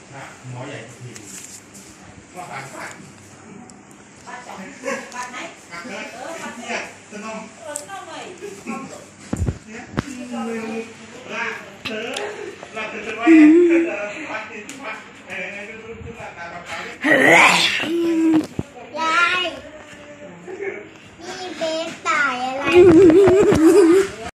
นะหมอใหญ่ทีว่าปากปากปากจ่องปากไหนปากเลยปากเนี่ยสนมสนมเลยเนี่ยละเธอละเธอไว้ปากติดปากไอ้ดูตาปาก